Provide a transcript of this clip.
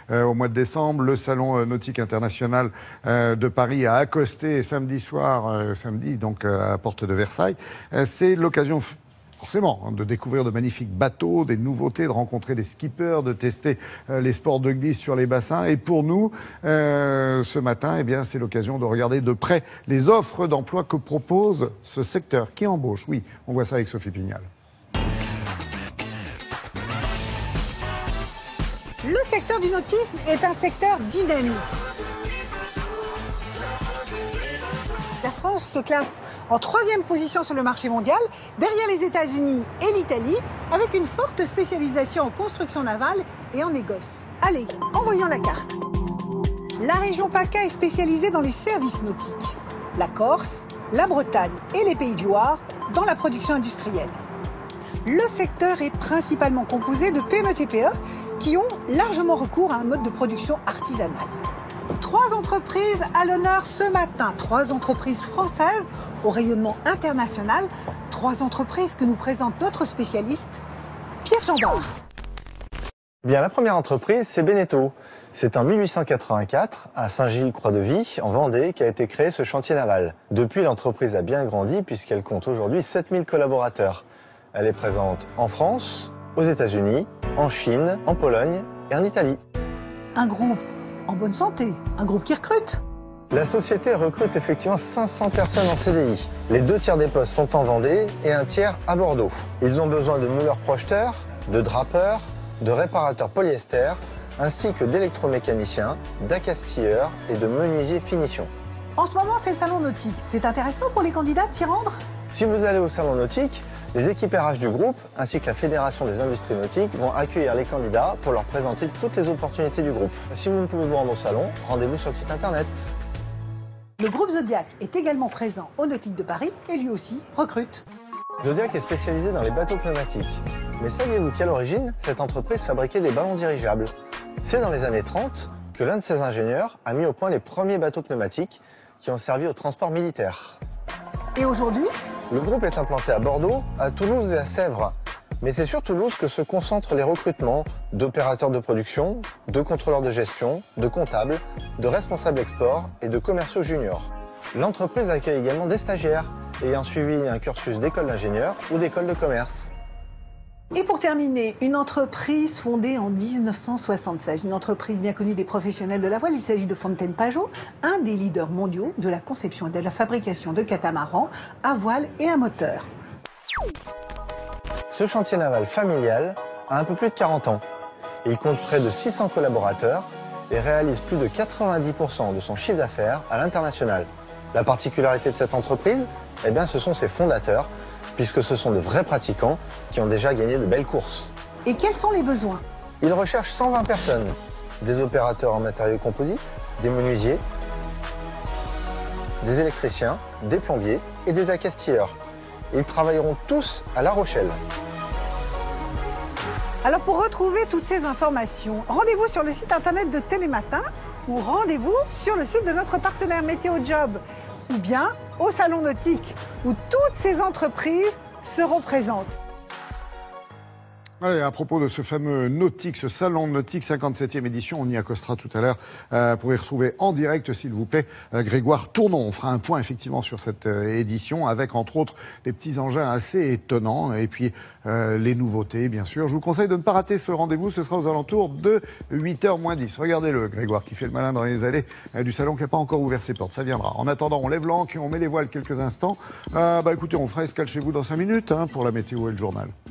au mois de décembre. Le Salon nautique international de Paris a accosté samedi soir, donc à la porte de Versailles. C'est l'occasion forcément de découvrir de magnifiques bateaux, des nouveautés, de rencontrer des skippers, de tester les sports de glisse sur les bassins. Et pour nous, ce matin, c'est l'occasion de regarder de près les offres d'emploi que propose ce secteur qui embauche. Oui, on voit ça avec Sophie Pignal. Le secteur du nautisme est un secteur dynamique. La France se classe en 3e position sur le marché mondial, derrière les États-Unis et l'Italie, avec une forte spécialisation en construction navale et en négoce. Allez, envoyons la carte. La région PACA est spécialisée dans les services nautiques. La Corse, la Bretagne et les Pays de Loire dans la production industrielle. Le secteur est principalement composé de PME-TPE qui ont largement recours à un mode de production artisanal. 3 entreprises à l'honneur ce matin, 3 entreprises françaises au rayonnement international, 3 entreprises que nous présente notre spécialiste, Pierre Jambard. Bien, la première entreprise, c'est Beneteau. C'est en 1884, à Saint-Gilles-Croix-de-Vie, en Vendée, qu'a été créé ce chantier naval. Depuis, l'entreprise a bien grandi puisqu'elle compte aujourd'hui 7000 collaborateurs. Elle est présente en France, aux États-Unis, en Chine, en Pologne et en Italie. Un groupe en bonne santé, un groupe qui recrute. La société recrute effectivement 500 personnes en CDI. Les 2 tiers des postes sont en Vendée et 1 tiers à Bordeaux. Ils ont besoin de mouleurs-projeteurs, de drapeurs, de réparateurs polyester, ainsi que d'électromécaniciens, d'accastilleurs et de menuisiers finition. En ce moment, c'est le salon nautique. C'est intéressant pour les candidats de s'y rendre? Si vous allez au salon nautique, les équipes RH du groupe ainsi que la Fédération des industries nautiques vont accueillir les candidats pour leur présenter toutes les opportunités du groupe. Si vous ne pouvez vous rendre au salon, rendez-vous sur le site internet. Le groupe Zodiac est également présent au Nautique de Paris et lui aussi recrute. Zodiac est spécialisé dans les bateaux pneumatiques. Mais saviez-vous qu'à l'origine, cette entreprise fabriquait des ballons dirigeables? C'est dans les années 30 que l'un de ses ingénieurs a mis au point les premiers bateaux pneumatiques qui ont servi au transport militaire. Et aujourd'hui? Le groupe est implanté à Bordeaux, à Toulouse et à Sèvres. Mais c'est sur Toulouse que se concentrent les recrutements d'opérateurs de production, de contrôleurs de gestion, de comptables, de responsables export et de commerciaux juniors. L'entreprise accueille également des stagiaires ayant suivi un cursus d'école d'ingénieur ou d'école de commerce. Et pour terminer, une entreprise fondée en 1976, une entreprise bien connue des professionnels de la voile. Il s'agit de Fontaine-Pajot, un des leaders mondiaux de la conception et de la fabrication de catamarans à voile et à moteur. Ce chantier naval familial a un peu plus de 40 ans. Il compte près de 600 collaborateurs et réalise plus de 90% de son chiffre d'affaires à l'international. La particularité de cette entreprise, ce sont ses fondateurs, puisque ce sont de vrais pratiquants qui ont déjà gagné de belles courses. Et quels sont les besoins? Ils recherchent 120 personnes, des opérateurs en matériaux composites, des menuisiers, des électriciens, des plombiers et des accastilleurs. Ils travailleront tous à La Rochelle. Alors pour retrouver toutes ces informations, rendez-vous sur le site internet de Télématin ou rendez-vous sur le site de notre partenaire Météo Job ou bien au Salon Nautique où toutes ces entreprises seront présentes. Allez, à propos de ce fameux nautique, ce salon nautique 57e édition, on y accostera tout à l'heure pour y retrouver en direct, s'il vous plaît, Grégoire Tournon. On fera un point effectivement sur cette édition avec entre autres des petits engins assez étonnants et puis les nouveautés bien sûr. Je vous conseille de ne pas rater ce rendez-vous, ce sera aux alentours de 8h moins 10. Regardez-le Grégoire qui fait le malin dans les allées du salon qui n'a pas encore ouvert ses portes, ça viendra. En attendant, on lève l'ancre et on met les voiles quelques instants. Écoutez, on fera escale chez vous dans 5 minutes pour la météo et le journal.